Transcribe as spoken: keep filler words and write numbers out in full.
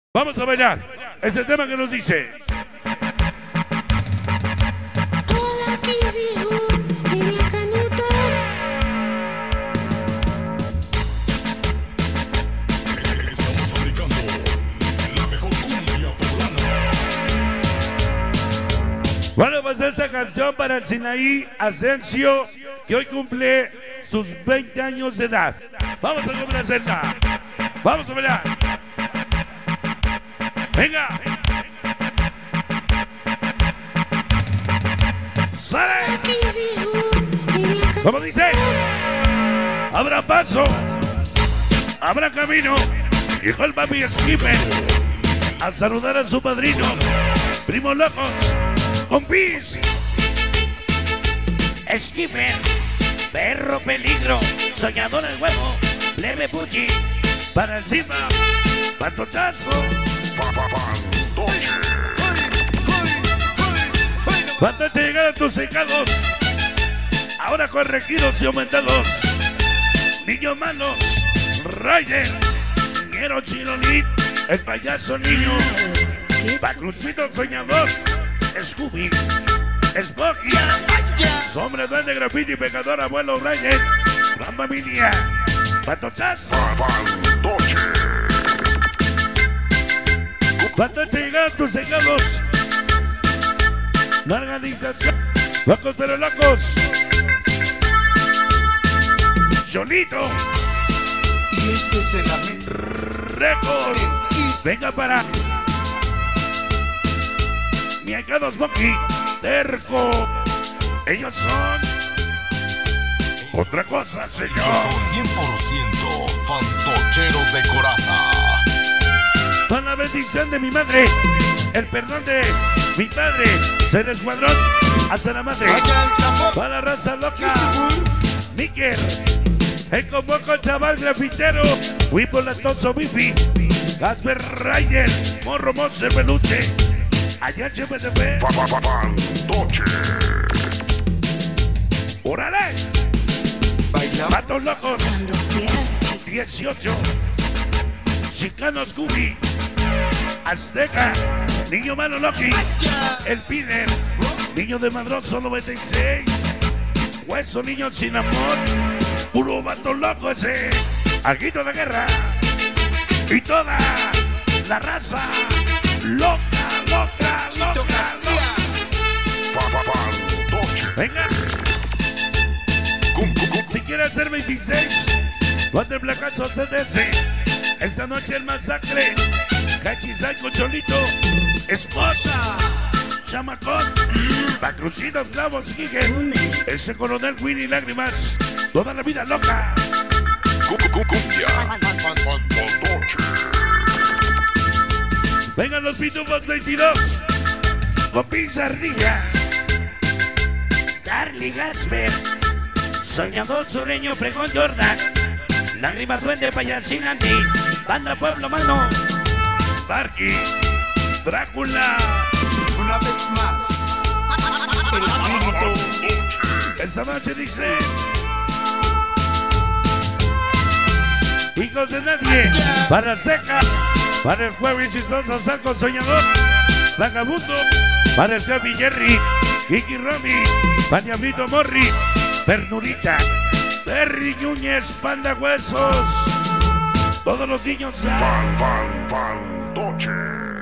Vamos a bailar ese tema que nos dice. Estamos fabricando la mejor cumbia poblana. Bueno, pues esta canción para el Sinaí Asensio, que hoy cumple sus veinte años de edad. Vamos a complacerla. Vamos a bailar. Venga. ¡Sale! Como dice, habrá paso, habrá camino. Llegó el papi Skipper a saludar a su padrino. Primo Locos, compis. Skipper, perro peligro, soñador el huevo, leve puchi, Para encima, patochazo. Fantoche llegar a tus secados, ahora corregidos y aumentados. Niños malos, Raiden, Niñero Chirolit, el payaso niño, Pacrucito soñador, Scooby, Smokey, Sombra Duende, Graffiti, Pecador, Abuelo Raiden, Gran Familia, Patochazo. Fantoche llegar a tus secados, la organización, Locos pero Locos, Cholito, Y este es el amigo. Record. Venga para mi acá Smokey, Terco. Ellos son otra cosa, Ellos señor. son cien por ciento fantocheros de coraza. Con la bendición de mi madre, el perdón de mi padre, ser escuadrón hasta la madre. Para la raza loca, Níker, el convoco chaval grafitero, Wipo Latoso Bifi, Gasper Raiden, Morro Monse Peluche, Ayache P T P, Fantoche. ¡Órale! Patos Locos, dieciocho, Chicano Scooby, Azteca, Niño Malo Loki, El Pider, Niño de Madroso noventa y seis, Hueso Niño Sin Amor, puro vato loco ese, Aguito de Guerra, y toda la raza loca, loca, loca, loca. Venga. Si quiere hacer veintiséis, cuatro el placazo C D S. Esta noche el masacre, Cachizay con Cholito, Esposa, Chamacón, Pacrucitos, Clavos, Gigen, ese coronel Winnie Lágrimas, toda la vida loca. Vengan los pitufos veintidós, con Pizarrilla, Carly Gasper, soñador sureño, pregón Jordan, lágrimas duende, payasín anti, banda pueblo mano, Barky, Drácula. Una vez más. El espíritu. Esta noche dice: hijos de nadie, para Seca, para Square y Chistoso, Saco Soñador, Vagabundo, para Scrappy Jerry, Kiki Romy, para Diablito Morri, Pernurita, Terry Núñez, Panda Huesos, todos los niños. Fan, fan, fantoche.